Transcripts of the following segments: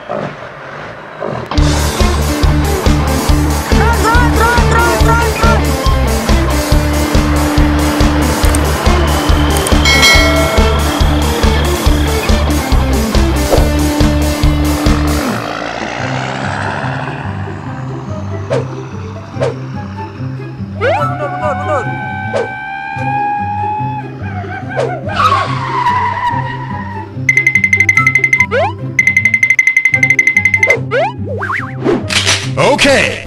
Okay.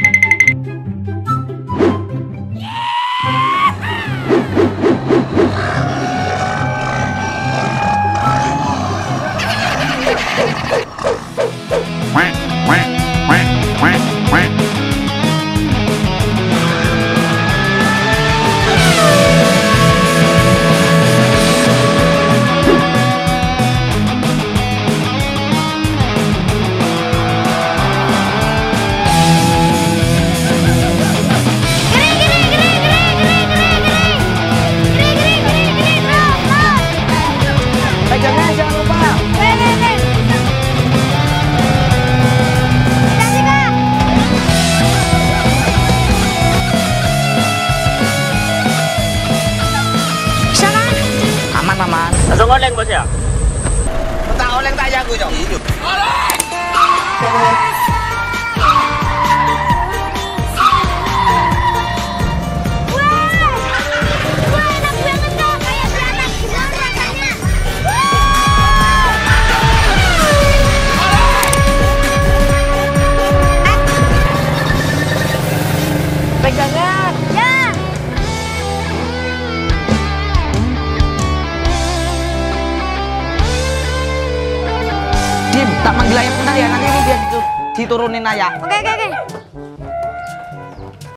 Langsung oleng bos ya? Tak oleng tak jago jom. Oleng! Pegangan. Ya. Dim, tak manggil ayah bentar ya, nanti ini dia diturunin ayah. Oke.